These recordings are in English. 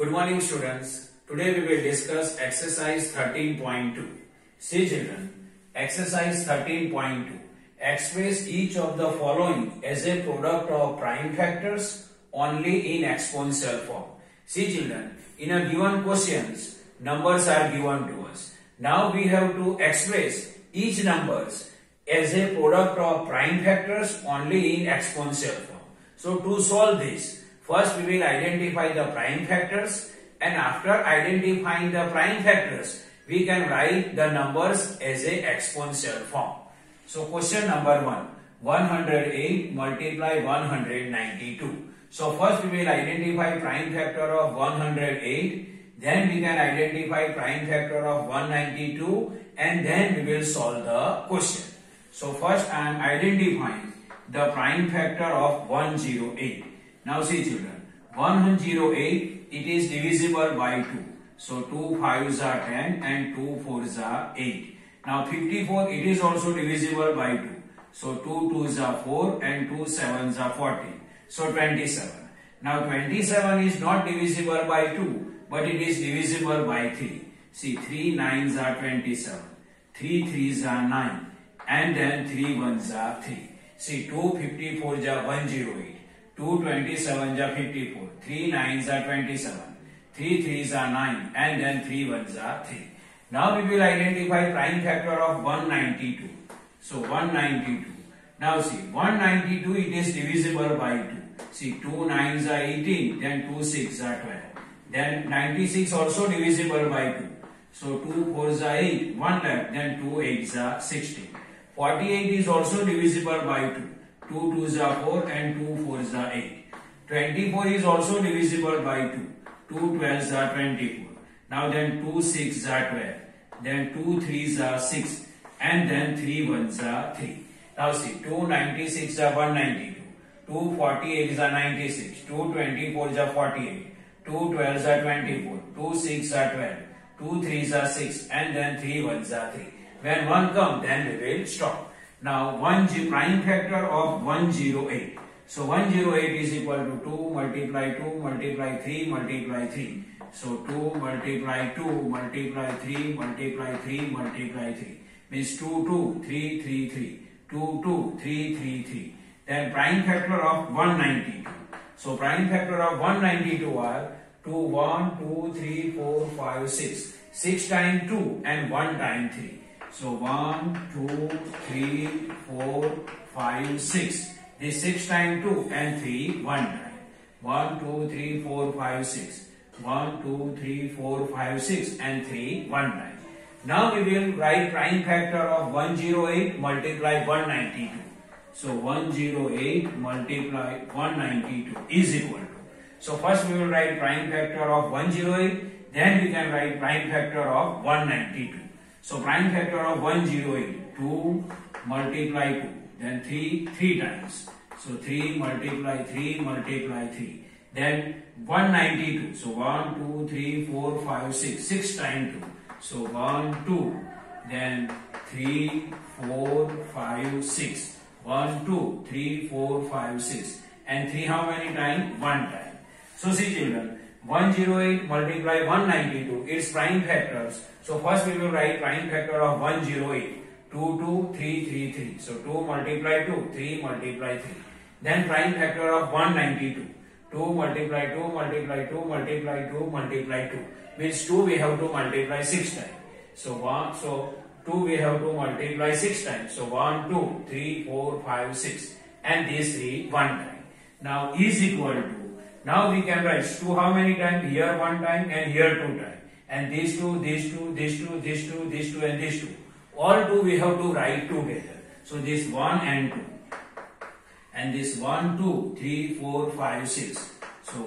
Good morning, students. Today we will discuss exercise 13.2. See children, exercise 13.2. Express each of the following as a product of prime factors only in exponential form. See children, in a given questions, numbers are given to us. Now we have to express each numbers as a product of prime factors only in exponential form. So to solve this, first we will identify the prime factors, and after identifying the prime factors, we can write the numbers as a exponential form. So question number 1, 108 multiply 192. So first we will identify prime factor of 108, then we can identify prime factor of 192, and then we will solve the question. So first I am identifying the prime factor of 108. Now see children, 108, it is divisible by 2. So 2 5s are 10 and 2 4s are 8. Now 54, it is also divisible by 2. So 2 2s are 4 and 2 7s are 14. So 27. Now 27 is not divisible by 2, but it is divisible by 3. See, 3 9s are 27. 3 3s are 9. And then 3 1s are 3. See, 2 54s are 108. 2 27s are 54, 3 9s are 27, 3 3s are 9, and then 3 1s are 3. Now we will identify prime factor of 192. So 192. Now see, 192 it is divisible by 2. See, 2 9s are 18, then 2 6s are 12. Then 96 also divisible by 2. So 2 4s are 8, 1 left, then 2 8s are 16. 48 is also divisible by 2. 2 2s are 4 and 2 4s are 8. 24 is also divisible by 2. 2 12s are 24. Now then 2 6s are 12. Then 2 3s are 6. And then 3 1s are 3. Now see, 2 96 are 192. 2 48 are 96. 2 24s are 48. 2 12s are 24. 2 6s are 12. 2 3s are 6. And then 3 1s are 3. When 1 comes, then we will stop. Now, prime factor of 108. So, 108 is equal to 2 multiply 2 multiply 3 multiply 3. So, 2 multiply 2 multiply 3 multiply 3 multiply 3. Means 2 2 3 3 3. 2 2 3 3 3. Then prime factor of 192. So, prime factor of 192 are 2 1 2 3 4 5 6. 6 times 2 and 1 times 3. So 1, 2, 3, 4, 5, 6. This 6 times 2 and 3, 1 time. 1, 2, 3, 4, 5, 6. 1, 2, 3, 4, 5, 6 and 3, 1 time. Now we will write prime factor of 108 multiply 192. So 108 multiply 192 is equal to. So first we will write prime factor of 108. Then we can write prime factor of 192. So prime factor of 108, 2 multiply 2, then 3 times. So 3 multiply 3 multiply 3. Then 192. So 1, 2, 3, 4, 5, 6. 6 times 2. So 1, 2. Then 3, 4, 5, 6. 1, 2, 3, 4, 5, 6. And 3 how many times? 1 time. So see children, 108 multiply 192, its prime factors. So first we will write prime factor of 108. 2, 2, 3, 3, 3. So 2 multiply 2, 3 multiply 3. Then prime factor of 192. 2 multiply 2 multiply 2 multiply 2 multiply 2. Means 2 we have to multiply 6 times. So 2 we have to multiply 6 times. So 1, 2, 3, 4, 5, 6. And these 3, 1 time. Now is equal to. Now we can write 2 how many times? Here 1 time and here 2 times. And these 2, these 2, these 2, these 2, these 2 and these 2. All 2 we have to write together. So this 1 and 2. And this 1, 2, 3, 4, 5, 6. So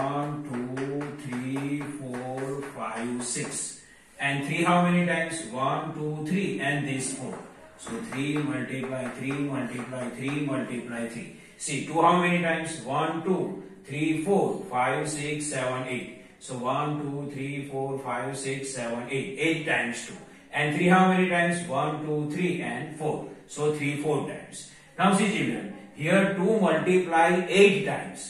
1, 2, 3, 4, 5, 6. And 3 how many times? 1, 2, 3 and this 4. So 3 multiply 3 multiply 3 multiply 3. See 2 how many times? 1, 2, 3, 4, 5, 6, 7, 8. So 1, 2, 3, 4, 5, 6, 7, 8. 8 times 2. And 3 how many times? 1, 2, 3 and 4. So 3, 4 times. Now see children, here 2 multiply 8 times.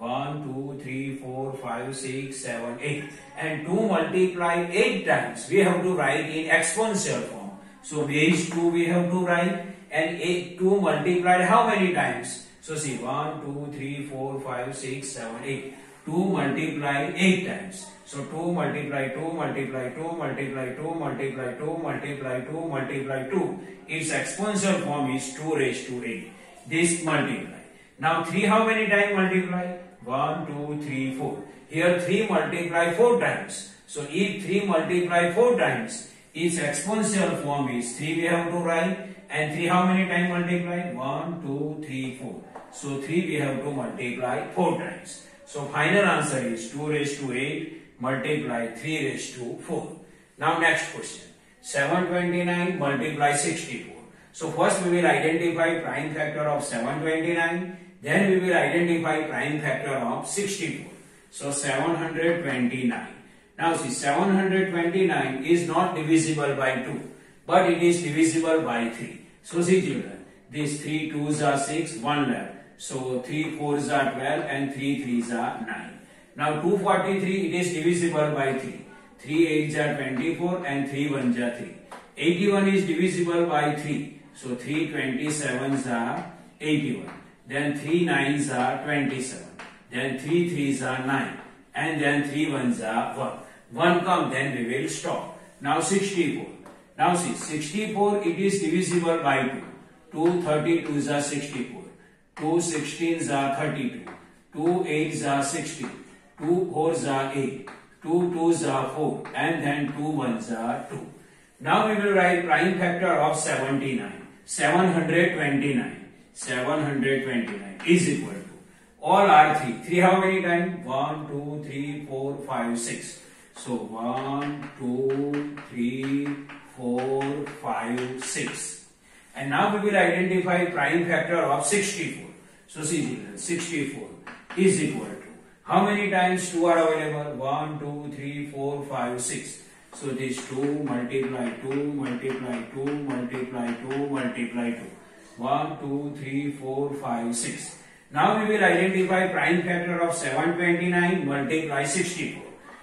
1, 2, 3, 4, 5, 6, 7, 8. And 2 multiplied 8 times, we have to write in exponential form. So base 2 we have to write, and 2 multiplied how many times? So see, 1, 2, 3, 4, 5, 6, 7, 8. 2 multiplied 8 times. So 2 multiply 2 multiply 2 multiply 2 multiply 2 multiply 2 multiply 2. Its exponential form is 2 raised to 8. This multiply. Now 3 how many times multiply? 1, 2, 3, 4. Here 3 multiply 4 times. So if 3 multiply 4 times, its exponential form is 3 we have to write. And 3 how many times multiply? 1, 2, 3, 4. So 3 we have to multiply 4 times. So final answer is 2 raised to 8 multiply 3 raised to 4. Now next question. 729 multiply 64. So first we will identify prime factor of 729. Then we will identify prime factor of 64. So 729. Now see, 729 is not divisible by 2, but it is divisible by 3. So see children, these 3 2s are 6, 1 left. So 3 4s are 12 and 3 3s are 9. Now 243, it is divisible by 3. 3 8s are 24 and 3 1s are 3. 81 is divisible by 3. So 3 27s are 81. Then 3 9s are 27. Then 3 3s are 9. And then 3 1s are 1. 1 come, then we will stop. Now 64. Now see, 64 it is divisible by 2. 2 32s are 64. 2 16s are 32. 2 8s are 60. 2 4s are 8. 2 2s are 4. And then 2 1s are 2. Now we will write prime factor of 79. 729. 729 is equal to, all are 3. 3 how many times? 1, 2, 3, 4, 5, 6. So 1, 2, 3, 4, 5, 6. And now we will identify prime factor of 64. So see children, 64 is equal to, how many times 2 are available? 1, 2, 3, 4, 5, 6. So this 2 multiply 2 multiply 2 multiply 2 multiply 2. 1, 2, 3, 4, 5, 6. Now we will identify prime factor of 729 multiply 64.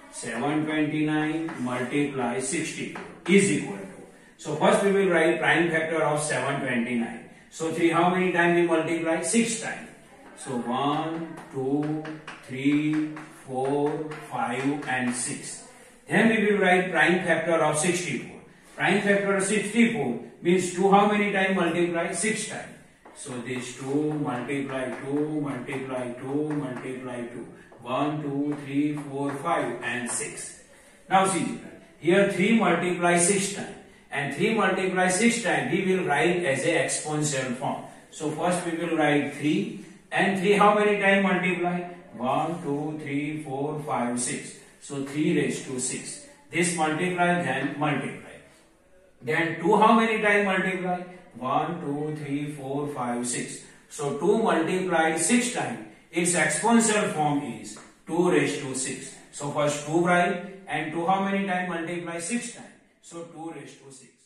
729 multiply 64 is equal to. So first we will write prime factor of 729. So 3 how many times we multiply? 6 times. So 1, 2, 3, 4, 5 and 6. Then we will write prime factor of 64. Prime factor of 64 means 2 how many times multiply? 6 times. So this 2 multiply 2 multiply 2 multiply 2. 1, 2, 3, 4, 5 and 6. Now see, here 3 multiply 6 times. And 3 multiply 6 times we will write as a exponential form. So first we will write 3. And 3 how many times multiply? 1, 2, 3, 4, 5, 6. So 3 raised to 6. This multiply, then multiply. Then 2 how many times multiply? 1, 2, 3, 4, 5, 6. So 2 multiplied 6 times. Its exponential form is 2 raised to 6. So first 2 write, and 2 how many times multiply? 6 times. So 2 raised to 6.